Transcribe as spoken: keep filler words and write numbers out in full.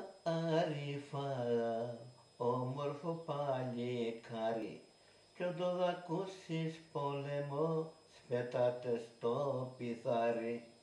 αρήφα, όμορφο παλικάρι, κι όταν δ' ακούσεις πόλεμο, σπέτατε στο πιθάρι.